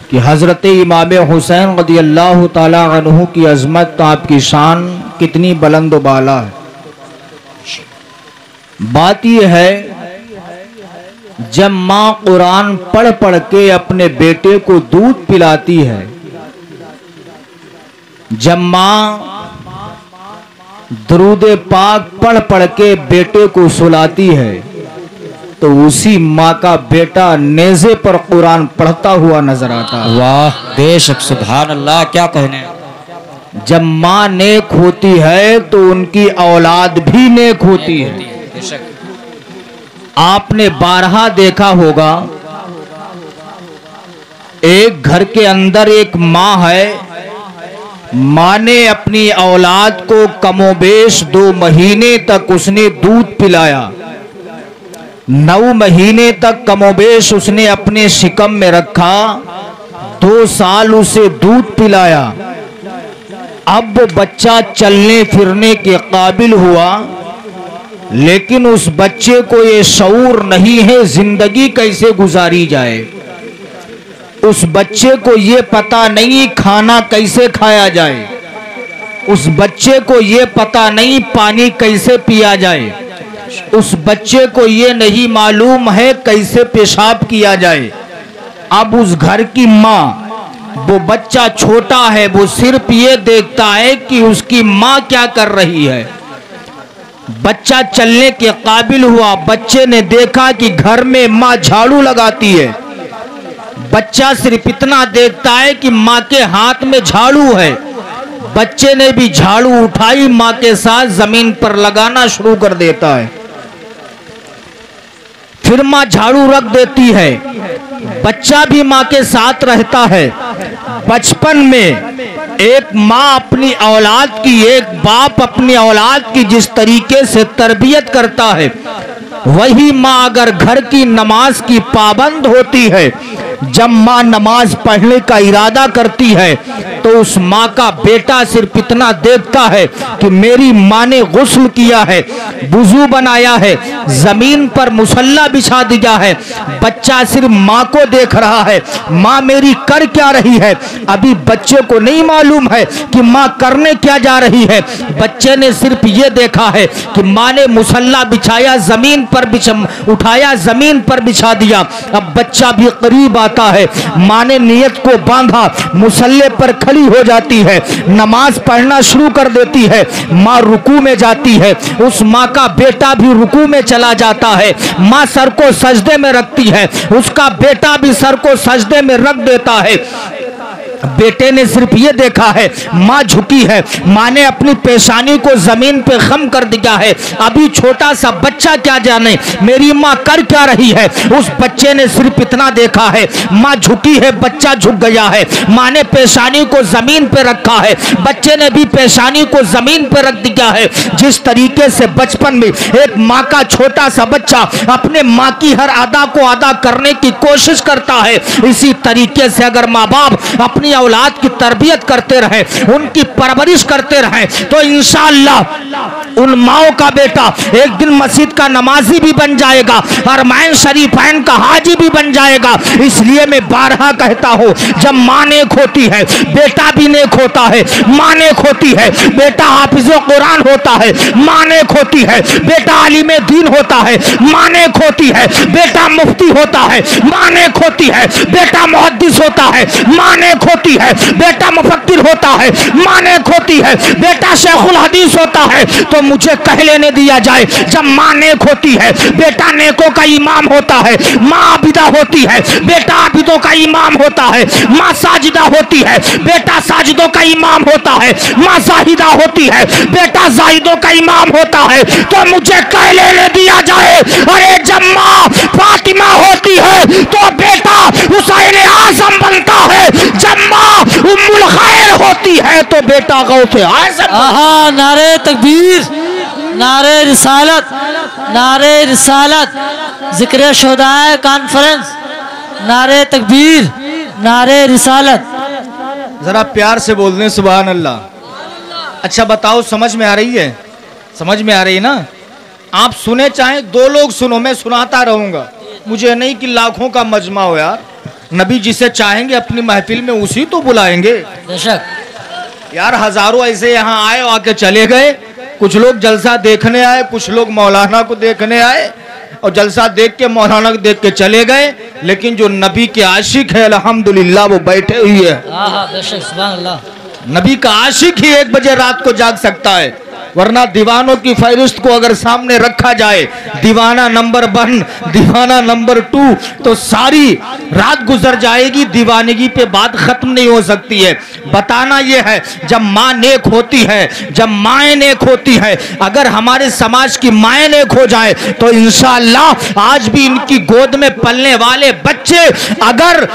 कि हज़रत इमाम हुसैन रज़ियल्लाहु ताला अन्हु की अज़मत, आपकी शान कितनी बुलंद व बाला है। बात यह है, जब माँ कुरान पढ़ पढ़ के अपने बेटे को दूध पिलाती है, जब माँ दरूद पाक पढ़ पढ़ के बेटे को सुलाती है, तो उसी माँ का बेटा नेज़े पर कुरान पढ़ता हुआ नजर आता है। वाह बेशक, सुभान अल्लाह, क्या कहने। जब माँ नेक होती है तो उनकी औलाद भी नेक होती है। आपने बारहा देखा होगा, एक घर के अंदर एक माँ है, माँ ने अपनी औलाद को कमोबेश 2 महीने तक उसने दूध पिलाया। 9 महीने तक कमोबेश उसने अपने शिकम में रखा, 2 साल उसे दूध पिलाया। अब वो बच्चा चलने फिरने के काबिल हुआ, लेकिन उस बच्चे को ये शऊर नहीं है जिंदगी कैसे गुजारी जाए। उस बच्चे को ये पता नहीं खाना कैसे खाया जाए। उस बच्चे को ये पता नहीं पानी कैसे पिया जाए। उस बच्चे को ये नहीं मालूम है कैसे पेशाब किया जाए। अब उस घर की माँ, वो बच्चा छोटा है, वो सिर्फ ये देखता है कि उसकी माँ क्या कर रही है। बच्चा चलने के काबिल हुआ, बच्चे ने देखा कि घर में माँ झाड़ू लगाती है। बच्चा सिर्फ इतना देखता है कि माँ के हाथ में झाड़ू है। बच्चे ने भी झाड़ू उठाई, माँ के साथ जमीन पर लगाना शुरू कर देता है। फिर माँ झाड़ू रख देती है, बच्चा भी माँ के साथ रहता है। बचपन में एक माँ अपनी औलाद की, एक बाप अपनी औलाद की जिस तरीके से तरबियत करता है, वही माँ अगर घर की नमाज की पाबंद होती है, जब माँ नमाज पढ़ने का इरादा करती है, तो उस माँ का बेटा सिर्फ इतना देखता है कि मेरी माँ ने गुस्ल किया है, वुजू बनाया है, जमीन पर मुसल्ला बिछा दिया है। बच्चा सिर्फ माँ को देख रहा है, माँ मेरी कर क्या रही है। अभी बच्चे को नहीं मालूम है कि माँ करने क्या जा रही है। बच्चे ने सिर्फ ये देखा है कि माँ ने मुसल्ला बिछाया, जमीन पर उठाया, जमीन पर बिछा दिया। अब बच्चा भी करीब आता है, माँ ने नियत को बांधा, मुसल्ले पर खड़ी हो जाती है, नमाज पढ़ना शुरू कर देती है। माँ रुकू में जाती है, उस माँ का बेटा भी रुकू में चला जाता है। माँ सर को सजदे में रखती है, उसका बेटा भी सर को सजदे में रख देता है। बेटे ने सिर्फ ये देखा है, माँ झुकी है, माँ ने अपनी पेशानी को जमीन पे खम कर दिया है। अभी छोटा सा बच्चा क्या जाने मेरी माँ कर क्या रही है। उस बच्चे ने सिर्फ इतना देखा है, माँ झुकी है, बच्चा झुक गया है। माँ ने पेशानी को जमीन पे रखा है, बच्चे ने भी पेशानी को जमीन पे रख दिया है। जिस तरीके से बचपन में एक माँ का छोटा सा बच्चा अपने माँ की हर अदा को अदा करने की कोशिश करता है, इसी तरीके से अगर माँ बाप अपनी औलाद की तरबियत करते रहे, उनकी परवरिश करते रहे, तो इंशाअल्लाह उन माओ का बेटा एक दिन मस्जिद का नमाजी भी बन जाएगा, हरमैन शरीफैन का हाजी भी बन जाएगा। इसलिए मैं बारहा कहता हूँ, जब माँ नेक होती है बेटा भी नेक होता है। माँ नेक होती है बेटा हाफिज कुरान होता है। माँ नेक होती है बेटा आलिम दीन होता है। माँ नेक होती है बेटा मुफ्ती होता है। माँ नेक होती है बेटा मुहद्दिस होता है। माँ नेक होती है बेटा मुफक्किर होता है। माँ नेक होती है बेटा शेखुल हदीस होता है। तो मुझे कह लेने दिया जाए, जब माँ नेक होती है बेटा नेकों का इमाम होता है। माँ आबिदा होती है बेटा आबिदों का इमाम होता है। माँ साजिदा होती है बेटा साजिदों का इमाम होता है। माँ जाहिदा होती है बेटा जाहिदों का इमाम होता है। तो मुझे कह लेने दिया जाए, अरे जब माँ फातिमा होती है तो बेटा हुसैन आजम बनता है। जब माँ उम्मुल खैर होती है तो बेटा गौसे आज़म। आहा, नारे तकबीर, नारे रिसालत, नारे रिसालत, जिक्र शुहदाए कॉन्फ्रेंस, नारे तकबीर, नारे रिसालत। जरा प्यार से बोल दें सुभान अल्लाह। अच्छा बताओ, समझ में आ रही है? समझ में आ रही है ना? आप सुने चाहे 2 लोग सुनो, मैं सुनाता रहूंगा। मुझे नहीं कि लाखों का मजमा हो यार। नबी जिसे चाहेंगे अपनी महफिल में उसी तो बुलाएंगे। बेशक यार हजारों ऐसे यहाँ आए आके चले गए, कुछ लोग जलसा देखने आए, कुछ लोग मौलाना को देखने आए और जलसा देख के मौलाना को देख के चले गए, लेकिन जो नबी के आशिक है अल्हम्दुलिल्लाह वो बैठे हुई है। बेशक सुभान अल्लाह। नबी का आशिक ही 1 बजे रात को जाग सकता है, वरना दीवानों की फहरिस्त को अगर सामने रखा जाए, दीवाना नंबर 1, दीवाना नंबर 2, तो सारी रात गुजर जाएगी, दीवानगी पे बात खत्म नहीं हो सकती है। बताना यह है, जब माँ नेक होती है, जब माएँ नेक होती है, अगर हमारे समाज की माएँ नेक हो जाए तो इंशाअल्लाह आज भी इनकी गोद में पलने वाले बच्चे अगर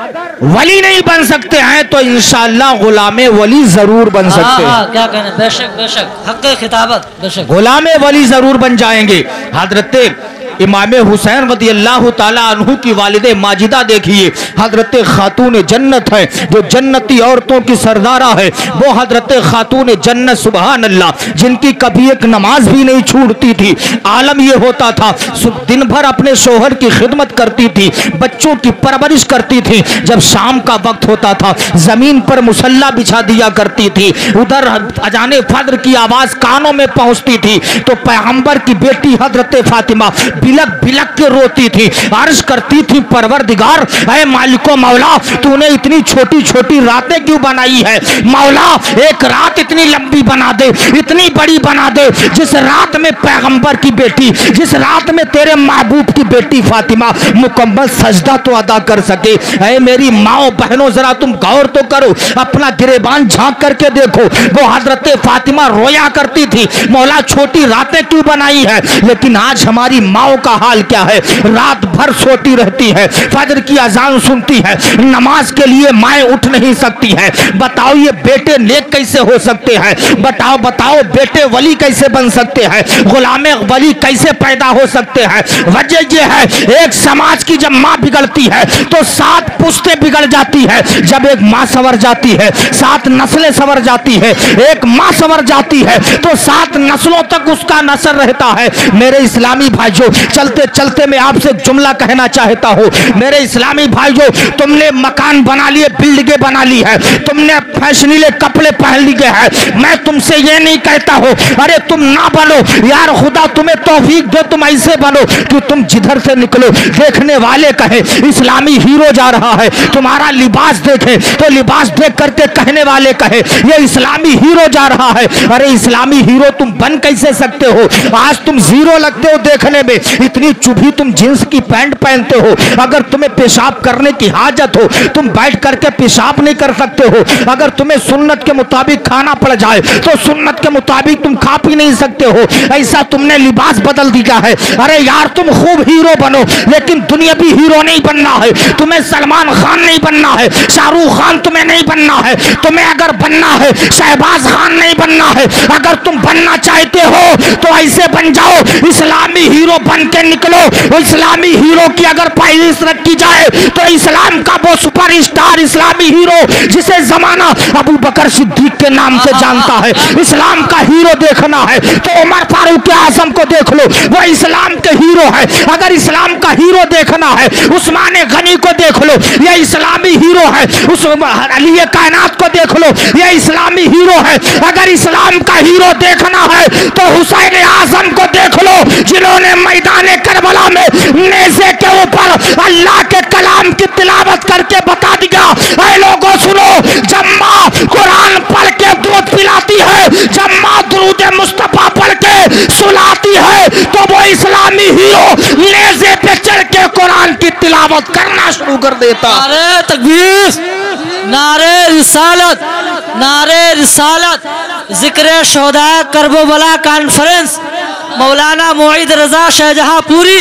वली नहीं बन सकते हैं तो इंशाअल्लाह गुलामे वली जरूर बन सकते हैं। क्या कहना, बेशक बेशक हक खिताबत, बेशक गुलामे वली जरूर बन जाएंगे। हजरत इमाम हुसैन रदियल्लाहु ताला अन्हु की वालिदे माजिदा देखिए, हजरत खातून जन्नत है, जो जन्नती औरतों की सरदारा है, वो हजरत खातून जन्नत सुभान अल्लाह, जिनकी कभी एक नमाज भी नहीं छूटती थी। आलम ये होता था दिन भर अपने शोहर की खिदमत करती थी, बच्चों की परवरिश करती थी, जब शाम का वक्त होता था जमीन पर मुसल्ला बिछा दिया करती थी, उधर अजाने फज्र की आवाज कानों में पहुंचती थी तो पैगंबर की बेटी हजरत फातिमा बिलक बिलक के रोती थी, अर्ज करती थी परवरदिगार ऐ मालिको मौला, तूने इतनी छोटी छोटी रातें क्यों बनाई है मौला, एक रात इतनी लंबी बना दे, इतनी बड़ी बना दे, जिस रात में पैगंबर की बेटी, जिस रात में तेरे महबूब की बेटी फातिमा मुकम्मल सजदा तो अदा कर सके। ऐ मेरी माओ बहनों जरा तुम गौर तो करो, अपना गिरेबान झांक करके देखो, वो हजरत फातिमा रोया करती थी मौला छोटी रातें क्यों बनाई है, लेकिन आज हमारी माओ का हाल क्या है, रात भर सोती रहती है, फजर की अजान सुनती है, नमाज के लिए माएँ उठ नहीं सकती है। बताओ ये बेटे नेक कैसे हो सकते हैं, बताओ बताओ बेटे वली कैसे बन सकते हैं, गुलामे वली कैसे पैदा हो सकते हैं। वजह यह है, एक समाज की जब माँ बिगड़ती है तो 7 पुश्तें बिगड़ जाती है, जब एक माँ संवर जाती है 7 नस्लें संवर जाती है, एक माँ संवर जाती है तो 7 नस्लों तक उसका नस्ल रहता है। मेरे इस्लामी भाइयों, चलते चलते मैं आपसे एक जुमला कहना चाहता हूँ, मेरे इस्लामी भाइयों, तुमने मकान बना लिए, बिल्डिंगें बना ली है, तुमने फैशनीले कपड़े पहन लिए हैं, मैं तुमसे ये नहीं कहता हूँ अरे तुम ना बनो यार, खुदा तुम्हें तौफीक दे तुम ऐसे बनो कि तुम जिधर से निकलो देखने वाले कहे इस्लामी हीरो जा रहा है, तुम्हारा लिबास देखे तो लिबास देख करके कहने वाले कहे ये इस्लामी हीरो जा रहा है। अरे इस्लामी हीरो तुम बन कैसे सकते हो, आज तुम जीरो लगते हो देखने में, इतनी चुभी तुम जींस की पैंट पहनते हो, अगर तुम्हें पेशाब करने की हाजत हो तुम बैठ करके पेशाब नहीं कर सकते हो, अगर तुम्हें सुन्नत के मुताबिक खाना पड़ जाए तो सुन्नत के मुताबिक तुम खा पी नहीं सकते हो, ऐसा तुमने लिबास बदल दिया है। अरे यार तुम खूब हीरो बनो, लेकिन दुनियावी हीरो नहीं बनना है, तुम्हें सलमान खान नहीं बनना है, शाहरुख खान तुम्हें नहीं बनना है, तुम्हें अगर बनना है शहबाज खान नहीं बनना है, अगर तुम बनना चाहते हो तो ऐसे बन जाओ, इस्लामी हीरो बन के निकलो। इस्लामी हीरो की अगर फहरिस्त रखी जाए तो इस्लाम का वो सुपरस्टार इस्लामी हीरो जिसे जमाना अबू बकर सिद्दीक के नाम से जानता है, इस्लाम का हीरो देखना है तो उमर फारूक आजम को देख लो, वो इस्लाम के हीरो है। अगर इस्लाम का हीरो देखना है उस्मान गनी को देख लो, ये इस्लामी हीरो है। उस अली कायनात को देख लो, ये इस्लामी हीरो है। अगर इस्लाम का हीरो देखना है तो हुसैन आजम को देख लो, जिन्होंने मैदान करबला में नेज़े के ऊपर अल्लाह के कलाम की तिलावत करके बता दिया, ऐ लोगों सुनो, जब माँ कुरान पढ़ के दूध पिलाती है, जब माँ दुरूद मुस्तफा पढ़ के सुलाती है, तो वो इस्लामी हीरो नेज़े पे चढ़ के कुरान की तिलावत करना शुरू कर देता। नारे तकबीर, नारे रिसालत, नारे रिसालत, जिक्र शोहदा करबला कॉन्फ्रेंस, मौलाना मोईद रजा शाहजहांपुरी,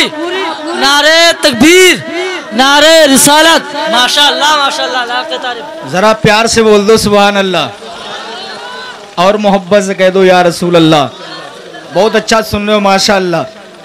नारे तकबीर, नारे रिसालत, माशाअल्लाह माशाअल्लाह, लाख तारीफ। जरा प्यार से बोल दो सुभान अल्लाह और मोहब्बत से कह दो या रसूल अल्लाह। बहुत अच्छा सुन रहे हो माशाअल्लाह।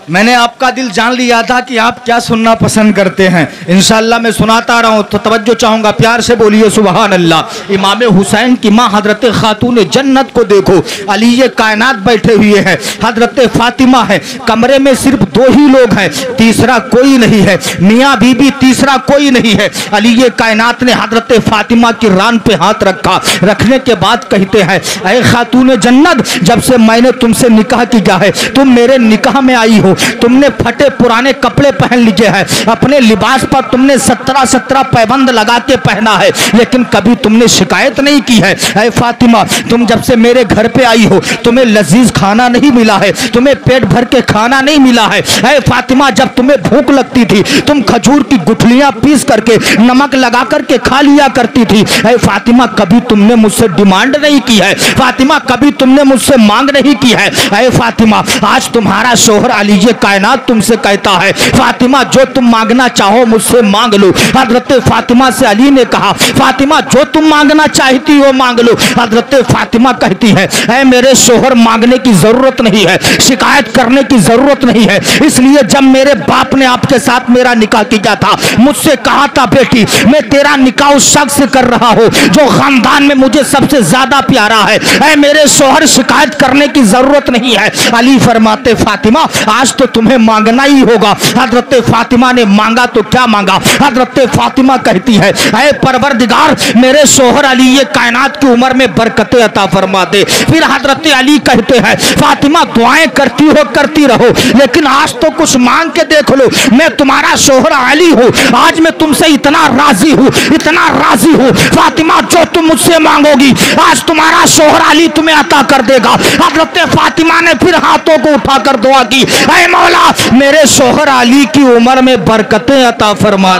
मैंने आपका दिल जान लिया था कि आप क्या सुनना पसंद करते हैं। इंशाअल्लाह मैं सुनाता रहा हूँ तो तवज्जो चाहूँगा, प्यार से बोलिए सुभान अल्लाह। इमाम हुसैन की माँ हजरत खातून जन्नत को देखो, अली ये कायनात बैठे हुए हैं, हजरत फातिमा है, कमरे में सिर्फ 2 ही लोग हैं, तीसरा कोई नहीं है, मियाँ बीबी तीसरा कोई नहीं है। अली ये कायनात ने हजरत फातिमा की रान पे हाथ रखा, रखने के बाद कहते हैं, ऐ खातून जन्नत, जब से मैंने तुमसे निकाह किया है, तुम मेरे निकाह में आई हो, तुमने फटे पुराने कपड़े पहन लीजिए हैं, अपने लिबास पर तुमने 17 पैबंद लगा के पहना है, लेकिन कभी तुमने शिकायत नहीं की है। ऐ फातिमा, तुम जब से मेरे घर पे आई हो, तुम्हें लजीज खाना नहीं मिला है, तुम्हें पेट भर के खाना नहीं मिला है। ऐ फातिमा, जब तुम्हें भूख लगती थी, तुम खजूर की गुठलियां पीस करके नमक लगा करके खा लिया करती थी। ऐ फातिमा, कभी तुमने मुझसे डिमांड नहीं की है। फातिमा, कभी तुमने मुझसे मांग नहीं की है। ऐ फातिमा, आज तुम्हारा शोहर अली ये कायनात तुमसे कहता है, फातिमा जो तुम मांगना चाहो मुझसे मांग लो। हजरत फातिमा से अली ने कहा, फातिमा जो तुम मांगना चाहती हो मांग लो। हजरत फातिमा कहती है, ऐ मेरे शोहर, मांगने की जरूरत नहीं है, शिकायत करने की जरूरत नहीं है। इसलिए जब मेरे बाप ने आपके साथ मेरा निकाह किया था, मुझसे कहा था, बेटी मैं तेरा निकाह उस शख्स से कर रहा हूँ जो खानदान में मुझे सबसे ज्यादा प्यारा है। ऐ मेरे शोहर, शिकायत करने की जरूरत नहीं है। अली फरमाते, फातिमा आज तो तुम्हें मांगना ही होगा। हजरत फातिमा ने मांगा तो क्या मांगा? हजरत फातिमा कहती है, ऐ परवरदिगार, मेरे शोहर अली ये कायनात की उम्र में बरकतें अता फरमा दे। फिर हजरत अली कहते हैं, फातिमा दुआएं करती हो करती रहो, लेकिन आज तो कुछ मांग के देख लो, मैं तुम्हारा शोहर अली हूँ, आज मैं तुमसे इतना राजी हूँ, इतना राजी हूँ। फातिमा जो तुम मुझसे मांगोगी आज तुम्हारा शोहर अली तुम्हें अता कर देगा। हजरत फातिमा ने फिर हाथों को उठाकर दुआ की, ऐ मौला मेरे शोहर अली की उम्र में बरकतें अता फरमा।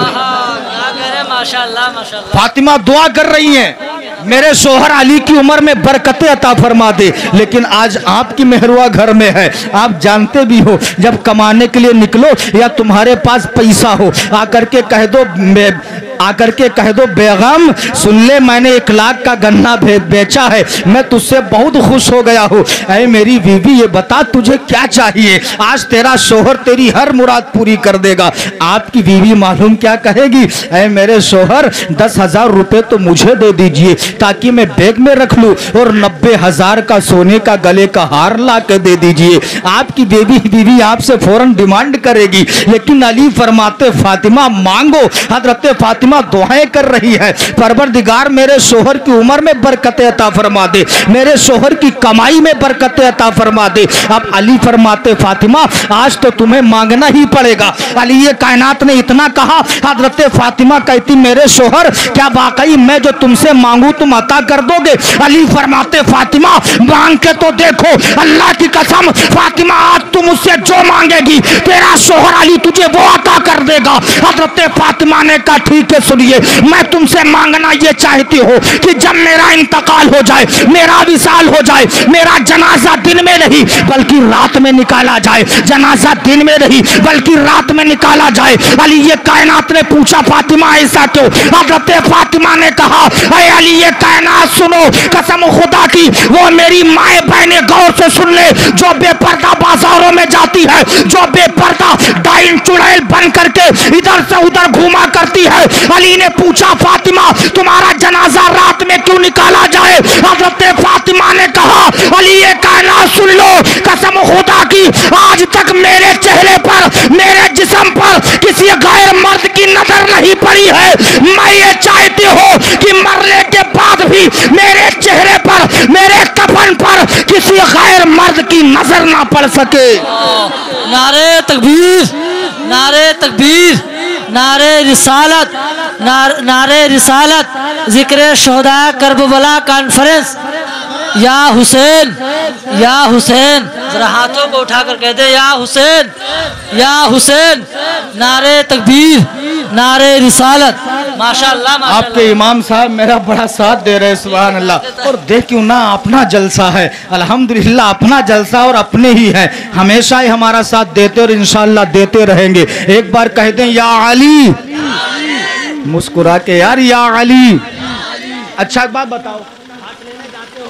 माशाअल्लाह माशाअल्लाह। फातिमा दुआ कर रही हैं, मेरे शोहर अली की उम्र में बरकतें अता फरमा दे। लेकिन आज आपकी मेहरुआ घर में है, आप जानते भी हो, जब कमाने के लिए निकलो या तुम्हारे पास पैसा हो, आकर के कह दो बेगम सुन ले, मैंने 1 लाख का गन्ना बेचा है, मैं तुझसे बहुत खुश हो गया हूँ। ऐ मेरी बीवी, ये बता तुझे क्या चाहिए, आज तेरा शोहर तेरी हर मुराद पूरी कर देगा। आपकी बीवी मालूम क्या कहेगी? ऐ मेरे शोहर 10,000 रुपए तो मुझे दे दीजिए ताकि मैं बैग में रख लूं, और 90,000 का सोने का गले का हार ला के दे दीजिए। आपकी बीवी आपसे फौरन डिमांड करेगी, लेकिन अली फरमाते, फातिमा मांगो। हजरत फातिमा दुआएं कर रही है, परवरदिगार मेरे शोहर की उम्र में बरकतें अता फरमा दे, मेरे शोहर की कमाई में बरकतें अता फरमा दे। अब अली फरमाते, फातिमा आज तो तुम्हें मांगना ही पड़ेगा। अली ये कायनात ने इतना कहा, हजरत फातिमा कहती, मेरे शोहर क्या वाकई मैं जो तुमसे मांगू तुम अता कर दोगे? अली फरमाते, फातिमा मांग के तो देखो, अल्लाह की कसम फातिमा आज तुम मुझसे जो मांगेगी तेरा शोहर अली तुझे वो अता कर देगा। हजरत फातिमा ने कहा, ठीक है सुनिए, मैं तुमसे मांगना ये चाहती हूँ कि जब मेरा इंतकाल हो जाए, मेरा विसाल हो जाए, मेरा जनाजा दिन में नहीं बल्कि रात में निकाला जाए, जनाजा दिन में नहीं बल्कि रात में निकाला जाए। अली ये कायनात ने पूछा, फातिमा ऐसा क्यों? हजरत फातिमा ने कहा, ऐ अली ये कायनात सुनो, कसम खुदा की, वो मेरी माए बहने गौर से सुन ले, जो बेपर्दा बाजारों में जाती है, जो बेपर्दा डाइन चुड़ैल बन करके इधर से उधर घूमा करती है। अली ने पूछा, फातिमा तुम्हारा जनाजा रात में क्यों निकाला जाए? हजरत फातिमा ने कहा, अली ये कायनात सुन लो, कसम खुदा की, आज तक मेरे चेहरे पर, मेरे जिस्म पर किसी गैर मर्द की नजर नहीं पड़ी है। मैं ये चाहती हूँ कि मरने के बाद भी मेरे चेहरे पर, मेरे कफन पर किसी गैर मर्द की नजर ना पड़ सके। नारे तकबीर, नारे तकबीर, नारे रिसालत, नारे रिसालत, जिक्र शोहदा करबला कॉन्फ्रेंस। या हुसैन, या हुसैन, जरा हाथों को उठाकर कहते, या हुसैन, या हुसैन। नारे तकबीर, नारे रिसालत। माशाअल्लाह माशाअल्लाह। आपके इमाम साहब मेरा बड़ा साथ दे रहे हैं, सुभान अल्लाह। और देखियो ना, अपना जलसा है, अल्हम्दुलिल्लाह अपना जलसा और अपने ही है, हमेशा ही हमारा साथ देते और इंशाअल्लाह देते रहेंगे। एक बार कह दें, या अली, मुस्कुरा के यार, या अली। अच्छा एक बात बताओ,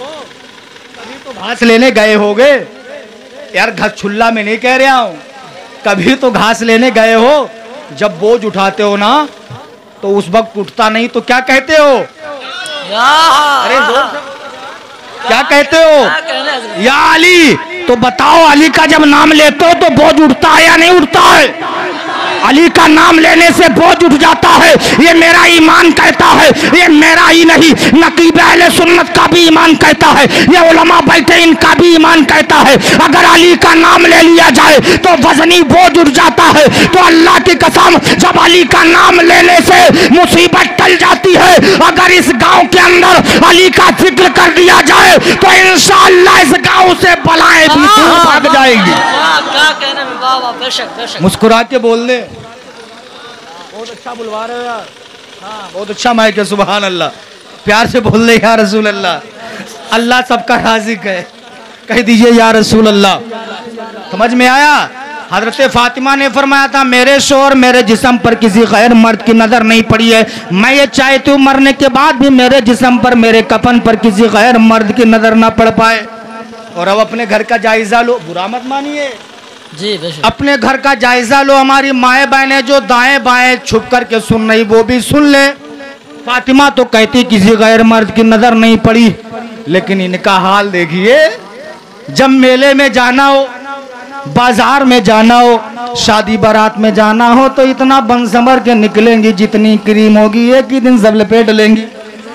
घास लेने गए होगे यार, घास छुल्ला में नहीं कह रहा हूं, कभी तो घास लेने गए हो, जब बोझ उठाते हो ना तो उस वक्त उठता नहीं तो क्या कहते हो? अरे जोर से क्या कहते हो? या अली। तो बताओ, अली का जब नाम लेते हो तो बोझ उठता है या नहीं उठता है? अली का नाम लेने से बोझ उठ जाता है, ये मेरा ईमान कहता है। ये मेरा ही नहीं, नकीब अहले सुन्नत का भी ईमान कहता है, ये उलमा बैठे इनका भी ईमान कहता है। अगर अली का नाम ले लिया जाए तो वजनी बोझ उठ जाता है। तो अल्लाह की कसम, जब अली का नाम लेने से मुसीबत टल जाती है। अगर इस गांव के अंदर अली का जिक्र कर दिया जाए तो इंशाअल्लाह इस गांव से बलाएं भी दूर भाग जाएंगी। क्या कहने में बाबा, बेशक बेशक। मुस्कुरा के बोल दे। बहुत अच्छा बुलवा रहे हो यार। हाँ, बहुत अच्छा माइक है, सुभान अल्लाह। प्यार से बोल दे या रसूल अल्लाह। अल्लाह सबका राज़िक है, कह दीजिए या रसूल अल्लाह। समझ में आया? हजरत फातिमा ने फरमाया था, मेरे शोहर मेरे जिस्म पर किसी गैर मर्द की नजर नहीं पड़ी है। मैं ये चाहती हूँ मरने के बाद भी मेरे जिस्म पर, मेरे कफन पर किसी गैर मर्द की नजर ना पड़ पाए। और अब अपने घर का जायजा लो, बुरा मत मानिए जी बेशक। अपने घर का जायजा लो। हमारी माएँ बहनें जो दाएं बाएं छुप करके सुन रही, वो भी सुन ले। फातिमा तो कहती किसी गैर मर्द की नजर नहीं पड़ी, लेकिन इनका हाल देखिए। जब मेले में जाना हो, बाजार में जाना हो, शादी बारात में जाना हो तो इतना बन संवर के निकलेंगी, जितनी क्रीम होगी एक ही दिन सब लपेट लेंगी,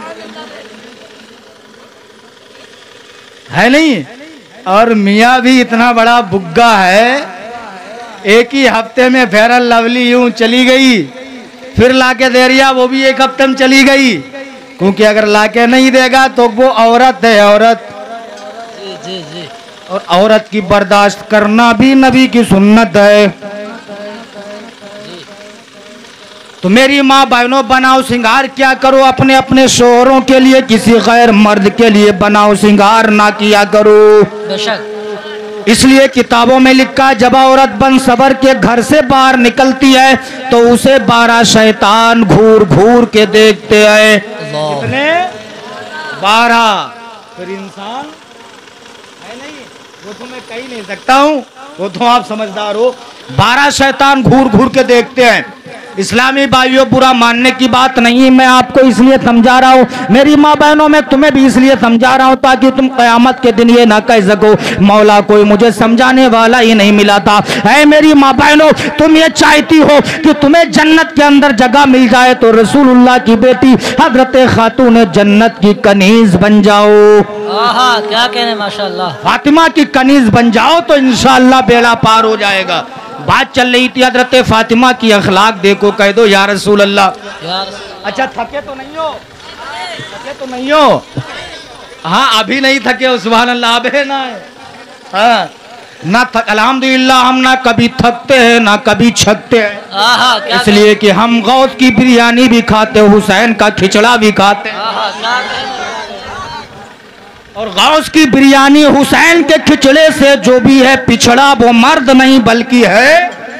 है नहीं? और मियाँ भी इतना बड़ा बुग्गा है, एक ही हफ्ते में फेयर एंड लवली यूं चली गई, फिर लाके दे रिया, वो भी एक हफ्ते में चली गई। क्योंकि अगर लाके नहीं देगा तो वो औरत है, औरत। जी जी जी। और औरत की बर्दाश्त करना भी नबी की सुन्नत है। तो मेरी माँ बहनों, बनाओ सिंगार क्या करो अपने अपने शोहरों के लिए, किसी गैर मर्द के लिए बनाओ सिंगार ना किया करो। बेशक। इसलिए किताबों में लिखा, जब औरत बन सबर के घर से बाहर निकलती है तो उसे 12 शैतान घूर घूर के देखते हैं। कितने? 12। फिर इंसान है नहीं, वो तो मैं कह नहीं सकता हूँ, वो तो आप समझदार हो। 12 शैतान घूर घूर के देखते हैं। इस्लामी भाइयों, बुरा मानने की बात नहीं, मैं आपको इसलिए समझा रहा हूँ, मेरी माँ बहनों, मैं तुम्हें भी इसलिए समझा रहा हूँ ताकि तुम क़यामत के दिन ये ना कह सको मौला कोई मुझे समझाने वाला ही नहीं मिला था। है मेरी माँ बहनों, तुम ये चाहती हो कि तुम्हें जन्नत के अंदर जगह मिल जाए तो रसूलुल्लाह की बेटी हजरत खातून जन्नत की कनीज बन जाओ। आहा, क्या कहने, माशाअल्लाह। फातिमा की कनीज बन जाओ तो इंशाअल्लाह बेड़ा पार हो जाएगा। बात चल रही थी हजरत फातिमा की अखलाक देखो, कह दो या रसूल अल्लाह। अच्छा, थके तो नहीं हो? थके तो नहीं हो? हाँ, अभी नहीं थके हो, सुभान अल्लाह। अबे ना, हाँ ना थक, अल्हम्दुलिल्लाह हम ना कभी थकते हैं ना कभी छकते हैं, इसलिए कि हम गौस की बिरयानी भी खाते, हुसैन का खिचड़ा भी खाते हैं। और गौस की बिरयानी, हुसैन के खिचड़े से जो भी है पिछड़ा, वो मर्द नहीं बल्कि है।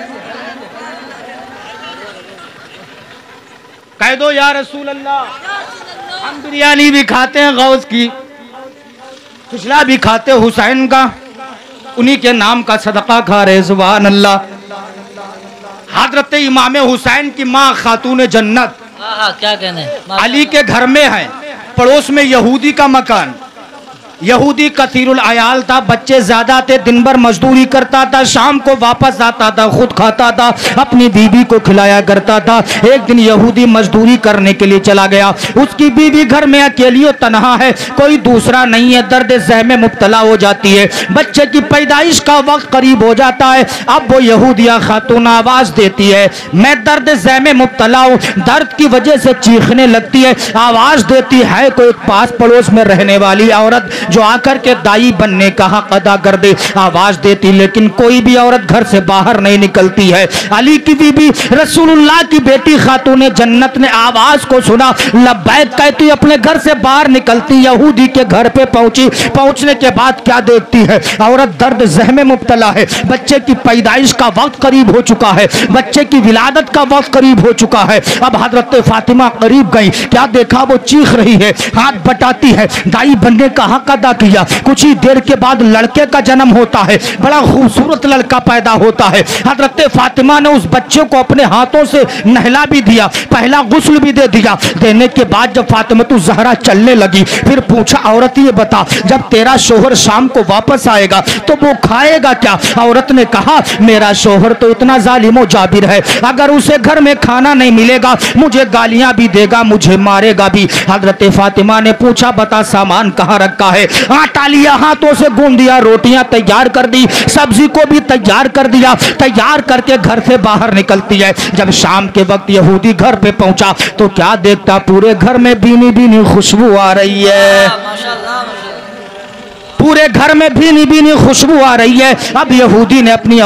कह दो या रसूल अल्लाह। हम बिरयानी भी खाते हैं, गौस की खिचड़ा भी खाते, हुसैन का, उन्हीं के नाम का सदका खा रहे, सुभान अल्लाह। हजरत इमाम हुसैन की माँ खातून जन्नत, क्या कहने, अली के घर में है। पड़ोस में यहूदी का मकान, यहूदी कसीरुल अयाल था, बच्चे ज्यादा थे, दिन भर मजदूरी करता था, शाम को वापस आता था, खुद खाता था, अपनी बीवी को खिलाया करता था। एक दिन यहूदी मजदूरी करने के लिए चला गया, उसकी बीवी घर में अकेली और तनहा है, कोई दूसरा नहीं है, दर्द ज़ह में मुब्तला हो जाती है। बच्चे की पैदाइश का वक्त करीब हो जाता है। अब वो यहूदिया खातून आवाज देती है, मैं दर्द ज़ह में मुब्तला हूँ, दर्द की वजह से चीखने लगती है, आवाज देती है कोई पास पड़ोस में रहने वाली औरत जो आकर के दाई बनने का हक अदा कर दे। आवाज देती, लेकिन कोई भी औरत घर से बाहर नहीं निकलती है। अली की बीबी रसूलुल्लाह की बेटी खातून जन्नत ने आवाज को सुना, लब्बैक कहती अपने घर से बाहर निकलती, यहूदी के घर पे पहुंची। पहुंचने के बाद क्या देखती है, औरत दर्द ज़ह में मुब्तला है, बच्चे की पैदाइश का वक्त करीब हो चुका है, बच्चे की विलादत का वक्त करीब हो चुका है। अब हजरत फातिमा करीब गई, क्या देखा, वो चीख रही है, हाथ बटाती है, दाई बनने का हक पैदा किया। कुछ ही देर के बाद लड़के का जन्म होता है, बड़ा खूबसूरत लड़का पैदा होता है। हजरत फातिमा ने उस बच्चे को अपने हाथों से नहला भी दिया, पहला गुस्ल भी दे दिया। देने के बाद जब फातिमा ज़हरा चलने लगी, फिर पूछा औरत ये बता, जब तेरा शोहर शाम को वापस आएगा तो वो खाएगा क्या? औरत ने कहा मेरा शोहर तो इतना जालिम जाबिर है, अगर उसे घर में खाना नहीं मिलेगा मुझे गालियां भी देगा, मुझे मारेगा भी। हजरत फातिमा ने पूछा बता सामान कहाँ रखा है? आटा लिया, हाथों से गूंद दिया, रोटियां तैयार कर दी, सब्जी को भी तैयार कर दिया। तैयार करके घर से बाहर निकलती है। जब शाम के वक्त यहूदी घर पे पहुंचा तो क्या देखता, पूरे घर में भीनी भीनी खुशबू आ रही है, पूरे घर में भीनी भीनी खुशबू आ रही है। अब यहूदी अपनी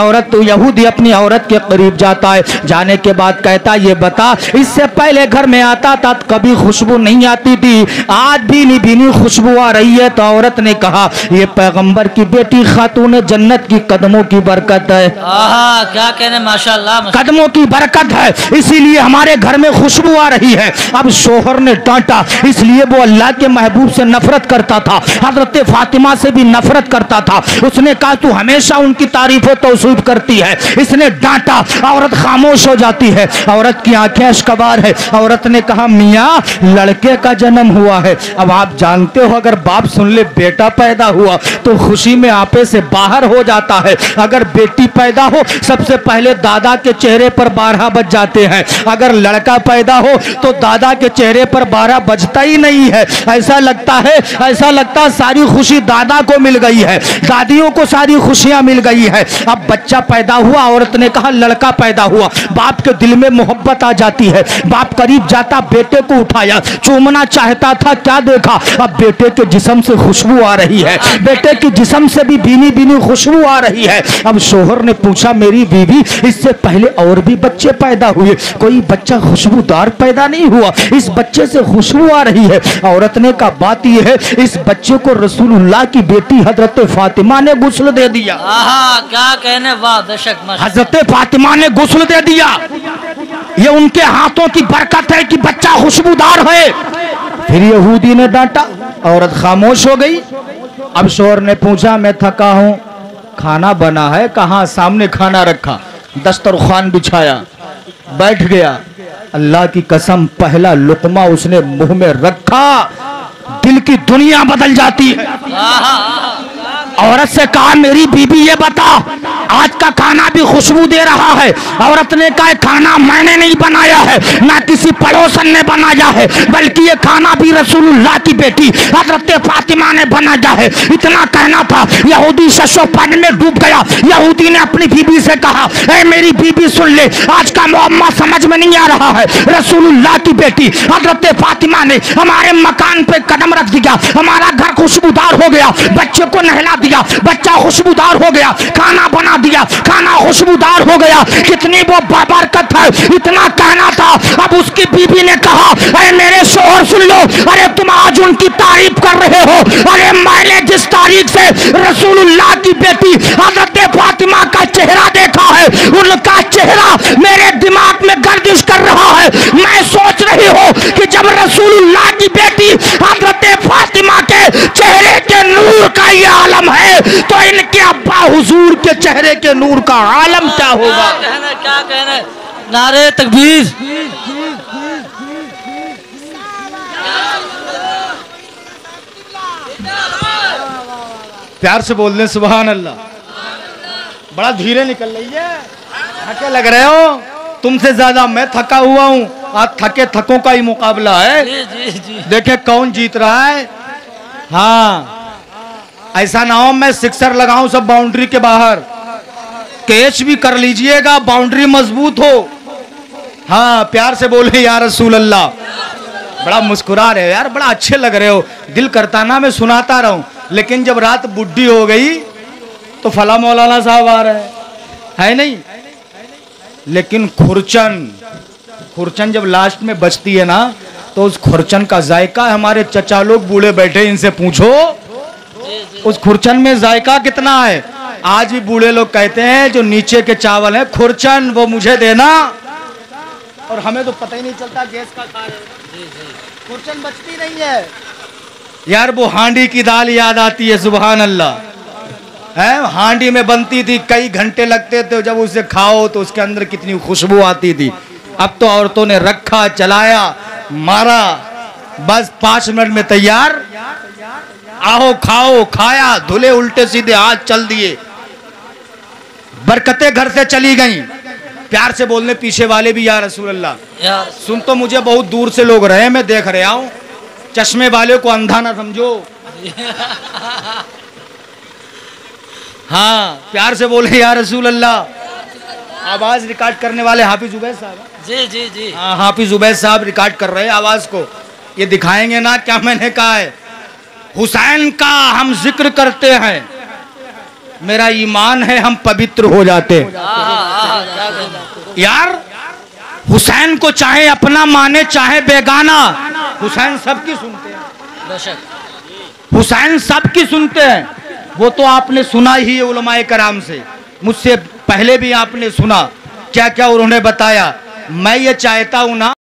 औरत के करीब जाता है। जाने के बाद कहता ये बता, इससे पहले घर में आता था कभी खुशबू नहीं आती थी, आज भीनी भीनी खुशबू आ रही है। तो औरत ने कहा ये पैगंबर की बेटी खातून जन्नत की कदमों की बरकत है। क्या कहने, माशाल्लाह, कदमों की बरकत है, इसीलिए हमारे घर में खुशबू आ रही है। अब शोहर ने डांटा, इसलिए वो अल्लाह के महबूब से नफरत करता था, हजरत फातिमा से भी नफरत करता था। उसने कहा तू हमेशा उनकी तारीफों तौसीफ करती है। इसने डांटा, औरत खामोश हो जाती है। औरत की आंखें अश्कबार है। औरत ने कहा मियाँ लड़के का जन्म हुआ है। अब आप जानते हो अगर बाप सुन ले बेटा पैदा हुआ तो खुशी में आपे से बाहर हो जाता है। अगर बेटी पैदा हो सबसे पहले दादा के चेहरे पर 12 बज जाते हैं, अगर लड़का पैदा हो तो दादा के चेहरे पर 12 बजता ही नहीं है। ऐसा लगता है सारी खुशी दादा को मिल गई है, दादियों को सारी खुशियां मिल गई है। अब बच्चा पैदा हुआ, औरत ने कहा लड़का पैदा हुआ। बाप के दिल में मोहब्बत आ जाती है। बाप करीब जाता, बेटे को उठाया, चूमना चाहता था, क्या देखा अब बेटे के जिस्म से खुशबू आ रही है, बेटे के जिस्म से भी भीनी भीनी खुशबू आ रही है। अब शोहर ने पूछा मेरी बीवी इससे पहले और भी बच्चे पैदा हुए, कोई बच्चा खुशबूदार पैदा नहीं हुआ, इस बच्चे से खुशबू आ रही है। औरत ने कहा बात यह है इस बच्चे को रसूलुल्लाह की बेटी हजरत फातिमा ने गुस्ल दे दिया। क्या कहने, वाह बेशक, हजरत फातिमा ने गुस्ल दे दिया। ये उनके हाथों की बरकत है कि बच्चा खुशबूदार है। फिर यहूदी ने डांटा, औरत खामोश हो गई। अब शोहर ने पूछा मैं थका हूं, खाना बना है कहाँ? सामने खाना रखा, दस्तरखान बिछाया, बैठ गया। अल्लाह की कसम पहला लुकमा उसने मुंह में रखा, दिल की दुनिया बदल जाती है। औरत से कहा मेरी बीबी ये बता आज का खाना भी खुशबू दे रहा है। औरत ने कहा खाना मैंने नहीं बनाया है, ना किसी पड़ोसन ने बनाया है, बल्कि ये खाना भी रसूलुल्लाह की बेटी हजरत फातिमा ने बनाया है। इतना कहना था, यहूदी शशोपन में डूब गया। यहूदी ने अपनी बीबी से कहा ऐ मेरी बीबी सुन ले, आज का मुअम्मा समझ में नहीं आ रहा है। रसूलुल्लाह की बेटी हजरत फातिमा ने हमारे मकान पे कदम रख दिया, हमारा घर खुशबूदार हो गया, बच्चे को नहला दिया, बच्चा खुशबूदार हो गया, खाना बना दिया, खाना खुशबूदार हो गया। कितनी वो बरकत है, इतना कहना था। अब उसकी बीबी ने कहा अरे मेरे शोहर सुन लो, अरे तुम आज उनकी तारीफ कर रहे हो, अरे मैंने जिस तारीख से रसूलुल्लाह की बेटी हजरत फातिमा का चेहरा देखा है, उनका चेहरा मेरे दिमाग में गर्दिश कर रहा है। मैं सोच रही हूँ कि जब रसूलुल्लाह की बेटी हजरत फातिमा के चेहरे के नूर का ये आलम है तो इनके अब्बा हुजूर के चेहरे के नूर का आलम क्या होगा? क्या कहने, नारे तकबीर। प्यार से बोल दें सुभान अल्लाह। बड़ा धीरे निकल रही है, थके लग रहे हो, तुमसे ज्यादा मैं थका हुआ हूँ। आज थके थकों का ही मुकाबला है। जी। देखे कौन जीत रहा है। हाँ ऐसा ना हो मैं सिक्सर लगाऊं सब बाउंड्री के बाहर, कैच भी कर लीजिएगा, बाउंड्री मजबूत हो। हाँ प्यार से बोले या रसूल अल्लाह। बड़ा मुस्कुरा रहे हो यार, बड़ा अच्छे लग रहे हो। दिल करता ना मैं सुनाता रहूं, लेकिन जब रात बुढ़ी हो गई तो फला मौलाना साहब आ रहे है नहीं। लेकिन खुरचन जब लास्ट में बचती है ना तो उस खुरचन का जायका, हमारे चचा लोग बूढ़े बैठे इनसे पूछो उस खुरचन में जायका कितना है। आज भी बूढ़े लोग कहते हैं जो नीचे के चावल है खुरचन वो मुझे देना, और हमें तो पता ही नहीं चलता गैस का खा रहे। खुरचन बचती नहीं है। यार वो हांडी की दाल याद आती है, सुभान अल्लाह। है हांडी में बनती थी, कई घंटे लगते थे, जब उसे खाओ तो उसके अंदर कितनी खुशबू आती थी। अब तो औरतों ने रखा, चलाया, मारा, बस 5 मिनट में तैयार, आओ खाओ, खाया, धुले उल्टे सीधे हाथ चल दिए, बरकतें घर से चली गईं। प्यार से बोलने पीछे वाले भी, या रसूल अल्लाह। सुन तो मुझे बहुत दूर से लोग रहे, मैं देख रहा हूं, चश्मे वाले को अंधा ना समझो। हाँ, प्यार से बोले या रसूल अल्लाह। आवाज रिकॉर्ड करने वाले हाफिज उबैद साहब। जी जी जी। हाँ, हाफिज उबैद साहब रिकॉर्ड कर रहे हैं आवाज को। ये दिखाएंगे ना क्या मैंने कहा है। हुसैन का हम जिक्र करते हैं, मेरा ईमान है हम पवित्र हो जाते हैं। यार हुसैन को चाहे अपना माने चाहे बेगाना, हुसैन सबकी सुनते हैं। बेशक हुसैन सबकी सुनते हैं। वो तो आपने सुना ही है उलमाए कराम से, मुझसे पहले भी आपने सुना क्या क्या उन्होंने बताया। मैं ये चाहता हूं ना